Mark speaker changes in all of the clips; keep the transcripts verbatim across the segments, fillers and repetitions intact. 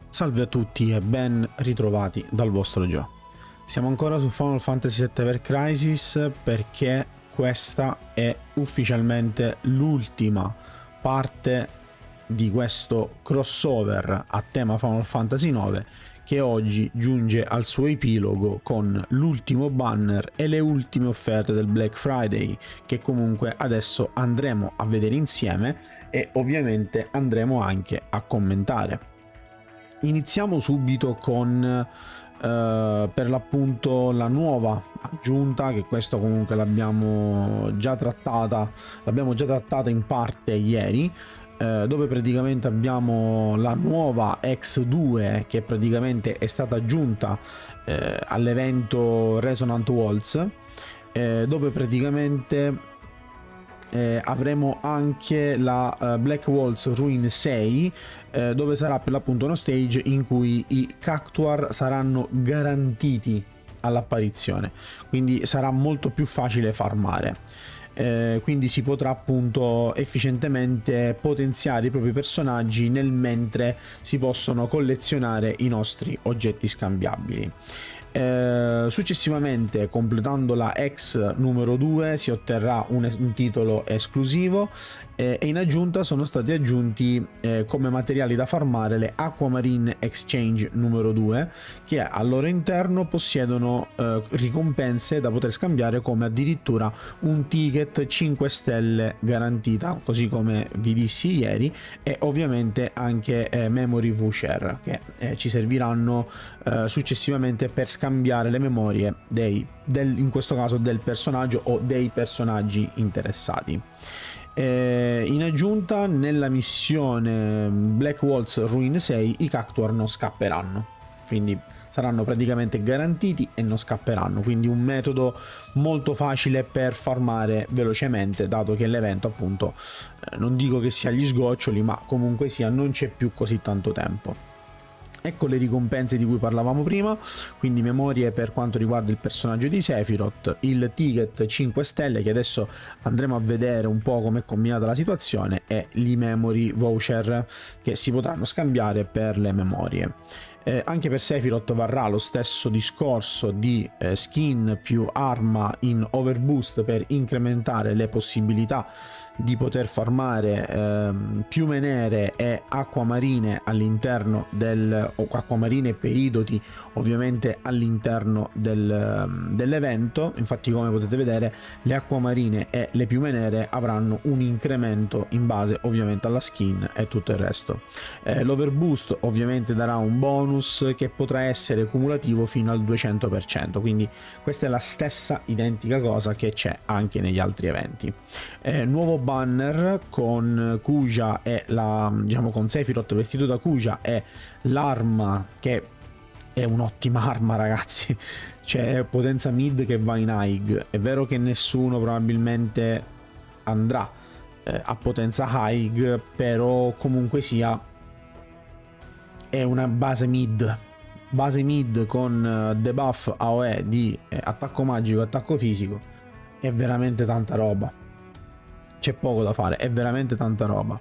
Speaker 1: Salve a tutti e ben ritrovati dal vostro Gio. Siamo ancora su Final Fantasy sette Ever Crisis perché questa è ufficialmente l'ultima parte di questo crossover a tema Final Fantasy nove che oggi giunge al suo epilogo con l'ultimo banner e le ultime offerte del Black Friday, che comunque adesso andremo a vedere insieme e ovviamente andremo anche a commentare. Iniziamo subito con eh, per l'appunto la nuova aggiunta, che questo comunque l'abbiamo già trattata l'abbiamo già trattata in parte ieri, eh, dove praticamente abbiamo la nuova X due che praticamente è stata aggiunta eh, all'evento Resonant Waltz, eh, dove praticamente Eh, avremo anche la uh, Black Waltz Ruin sei, eh, dove sarà per l'appunto uno stage in cui i Cactuar saranno garantiti all'apparizione, quindi sarà molto più facile farmare, eh, quindi si potrà appunto efficientemente potenziare i propri personaggi nel mentre si possono collezionare i nostri oggetti scambiabili. Eh, successivamente, completando la X numero due, si otterrà un, un titolo esclusivo, eh, e in aggiunta sono stati aggiunti eh, come materiali da farmare le Aquamarine Exchange numero due, che al loro interno possiedono eh, ricompense da poter scambiare, come addirittura un ticket cinque stelle garantita, così come vi dissi ieri, e ovviamente anche eh, Memory Voucher che eh, ci serviranno eh, successivamente per scambiare le memorie dei, del, in questo caso del personaggio o dei personaggi interessati. Eh, in aggiunta, nella missione Black Waltz Ruin sei i Cactuar non scapperanno, quindi saranno praticamente garantiti e non scapperanno, quindi un metodo molto facile per farmare velocemente, dato che l'evento appunto eh, non dico che sia agli sgoccioli, ma comunque sia non c'è più così tanto tempo. Ecco le ricompense di cui parlavamo prima, quindi memorie per quanto riguarda il personaggio di Sephiroth, il ticket cinque stelle che adesso andremo a vedere un po' come è combinata la situazione, e gli memory voucher che si potranno scambiare per le memorie. Eh, anche per Sephiroth varrà lo stesso discorso di eh, skin più arma in overboost per incrementare le possibilità di poter farmare ehm, piume nere e acquamarine all'interno del o acquamarine peridoti ovviamente all'interno del, dell'evento. Infatti, come potete vedere, le acquamarine e le piume nere avranno un incremento in base ovviamente alla skin e tutto il resto. Eh, l'overboost ovviamente darà un bonus che potrà essere cumulativo fino al duecento per cento, quindi questa è la stessa identica cosa che c'è anche negli altri eventi. Eh, nuovo banner con Kuja e la, diciamo, con Sephiroth vestito da Kuja e l'arma, che è un'ottima arma, ragazzi, c'è potenza mid che va in high. È vero che nessuno probabilmente andrà eh, a potenza high, però comunque sia è una base mid base mid con debuff A O E di eh, attacco magico e attacco fisico. È veramente tanta roba, c'è poco da fare, è veramente tanta roba.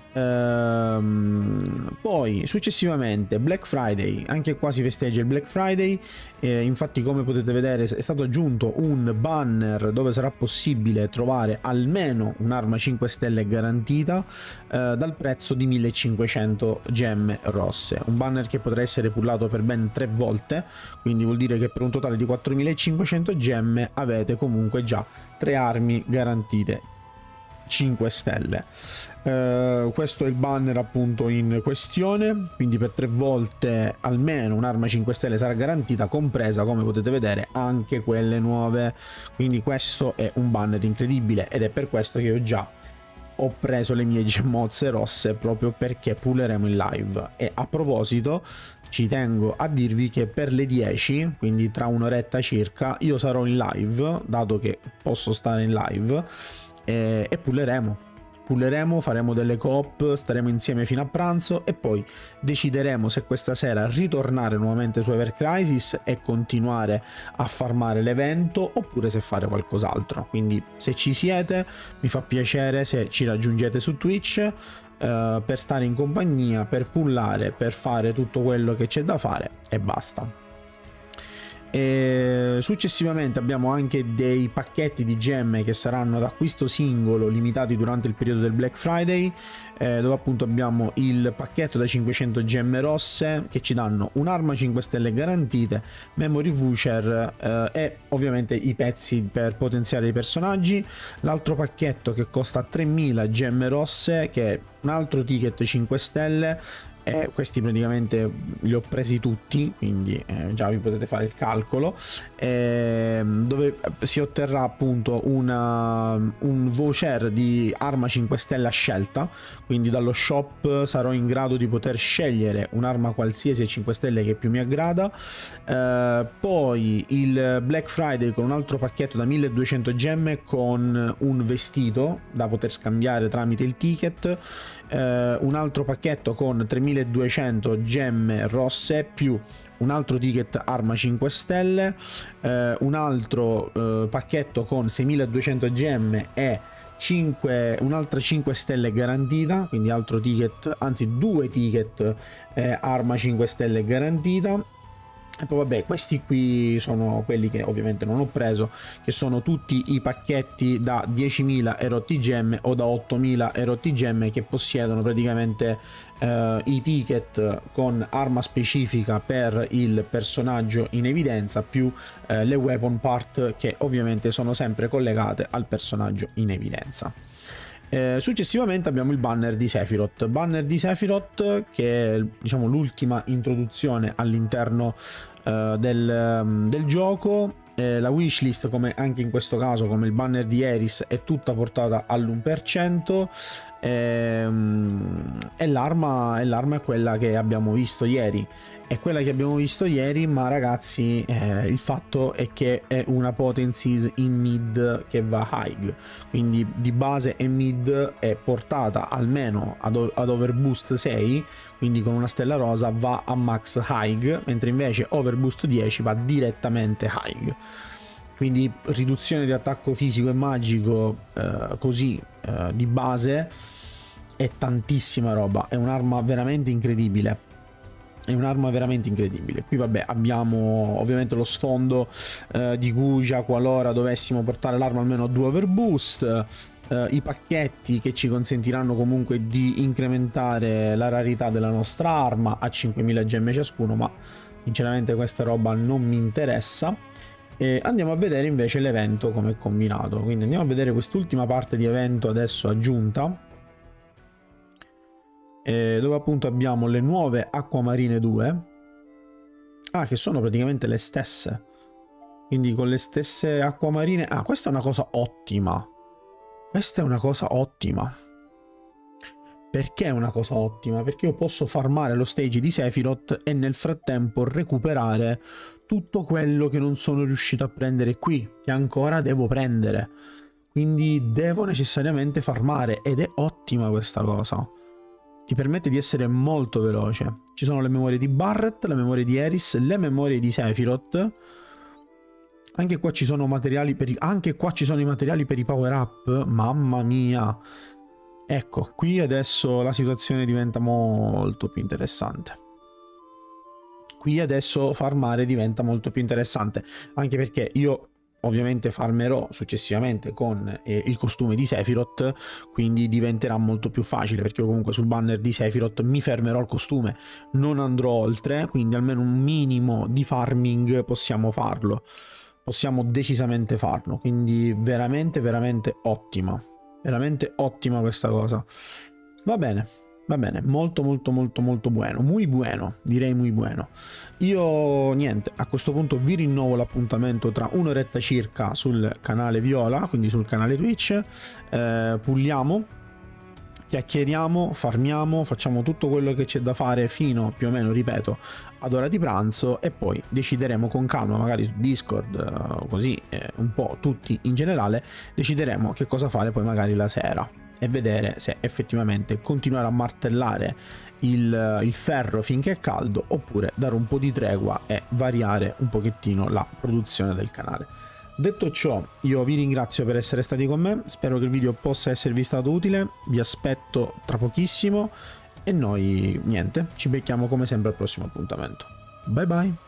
Speaker 1: Ehm, poi successivamente Black Friday, anche qua si festeggia il Black Friday, eh, infatti come potete vedere è stato aggiunto un banner dove sarà possibile trovare almeno un'arma cinque stelle garantita eh, dal prezzo di millecinquecento gemme rosse, un banner che potrà essere pullato per ben tre volte, quindi vuol dire che per un totale di quattromilacinquecento gemme avete comunque già tre armi garantite cinque stelle. Uh, questo è il banner appunto in questione, quindi per tre volte almeno un'arma cinque stelle sarà garantita, compresa, come potete vedere, anche quelle nuove. Quindi questo è un banner incredibile ed è per questo che io già ho preso le mie gemmozze rosse, proprio perché pulleremo in live. E a proposito, ci tengo a dirvi che per le dieci, quindi tra un'oretta circa, io sarò in live, dato che posso stare in live, e, e pulleremo pulleremo, faremo delle coop, staremo insieme fino a pranzo e poi decideremo se questa sera ritornare nuovamente su Ever Crisis e continuare a farmare l'evento, oppure se fare qualcos'altro. Quindi se ci siete mi fa piacere se ci raggiungete su Twitch, eh, per stare in compagnia, per pullare, per fare tutto quello che c'è da fare e basta. E successivamente abbiamo anche dei pacchetti di gemme che saranno d'acquisto singolo limitati durante il periodo del Black Friday, eh, dove appunto abbiamo il pacchetto da cinquecento gemme rosse che ci danno un'arma cinque stelle garantite, memory voucher eh, e ovviamente i pezzi per potenziare i personaggi. L'altro pacchetto che costa tremila gemme rosse, che è un altro ticket cinque stelle. Eh, questi praticamente li ho presi tutti, quindi eh, già vi potete fare il calcolo, eh, dove si otterrà appunto una, un voucher di arma cinque stelle a scelta, quindi dallo shop sarò in grado di poter scegliere un'arma qualsiasi a cinque stelle che più mi aggrada. Eh, poi il Black Friday con un altro pacchetto da milleduecento gemme con un vestito da poter scambiare tramite il ticket. Uh, un altro pacchetto con tremiladuecento gemme rosse più un altro ticket arma cinque stelle, uh, un altro uh, pacchetto con seimiladuecento gemme e un'altra cinque stelle garantita, quindi altro ticket, anzi due ticket eh, arma cinque stelle garantita. E poi vabbè, questi qui sono quelli che ovviamente non ho preso, che sono tutti i pacchetti da diecimila erotti gemme o da ottomila erotti gemme che possiedono praticamente eh, i ticket con arma specifica per il personaggio in evidenza più eh, le weapon part che ovviamente sono sempre collegate al personaggio in evidenza. Eh, successivamente abbiamo il banner di Sephiroth, banner di Sephiroth che è diciamo l'ultima introduzione all'interno eh, del, del gioco. Eh, la wishlist, come anche in questo caso come il banner di Eris, è tutta portata all'uno per cento ehm, e l'arma è quella che abbiamo visto ieri. È quella che abbiamo visto ieri, ma ragazzi eh, il fatto è che è una potencies in mid che va high, quindi di base è mid, è portata almeno ad, ad overboost sei, quindi con una stella rosa va a max high, mentre invece overboost dieci va direttamente high. Quindi riduzione di attacco fisico e magico eh, così eh, di base è tantissima roba, è un'arma veramente incredibile. È un'arma veramente incredibile. Qui vabbè abbiamo ovviamente lo sfondo eh, di Guja qualora dovessimo portare l'arma almeno a due overboost, eh, i pacchetti che ci consentiranno comunque di incrementare la rarità della nostra arma a cinquemila gemme ciascuno, ma sinceramente questa roba non mi interessa. E andiamo a vedere invece l'evento come è combinato, quindi andiamo a vedere quest'ultima parte di evento adesso aggiunta, dove appunto abbiamo le nuove acquamarine due, ah, che sono praticamente le stesse, quindi con le stesse acquamarine. Ah, questa è una cosa ottima, questa è una cosa ottima. Perché è una cosa ottima? Perché io posso farmare lo stage di Sephiroth e nel frattempo recuperare tutto quello che non sono riuscito a prendere qui, che ancora devo prendere, quindi devo necessariamente farmare, ed è ottima questa cosa. Ti permette di essere molto veloce. Ci sono le memorie di Barret, le memorie di Eris, le memorie di Sephiroth. Anche qua ci sono materiali per i... Anche qua ci sono i materiali per i power up. Mamma mia. Ecco, qui adesso la situazione diventa molto più interessante. Qui adesso farmare diventa molto più interessante. Anche perché io ovviamente farmerò successivamente con eh, il costume di Sephiroth, quindi diventerà molto più facile, perché io comunque sul banner di Sephiroth mi fermerò al costume, non andrò oltre, quindi almeno un minimo di farming possiamo farlo, possiamo decisamente farlo, quindi veramente veramente ottima, veramente ottima questa cosa. Va bene. Va bene, molto molto molto molto buono, muy buono, direi muy buono. Io niente, a questo punto vi rinnovo l'appuntamento tra un'oretta circa sul canale Viola, quindi sul canale Twitch, eh, pulliamo, chiacchieriamo, farmiamo, facciamo tutto quello che c'è da fare fino più o meno, ripeto, ad ora di pranzo, e poi decideremo con calma, magari su Discord, così eh, un po' tutti in generale, decideremo che cosa fare poi magari la sera, e vedere se effettivamente continuare a martellare il, il ferro finché è caldo, oppure dare un po' di tregua e variare un pochettino la produzione del canale. Detto ciò, io vi ringrazio per essere stati con me, spero che il video possa esservi stato utile, vi aspetto tra pochissimo e noi niente, ci becchiamo come sempre al prossimo appuntamento. Bye bye!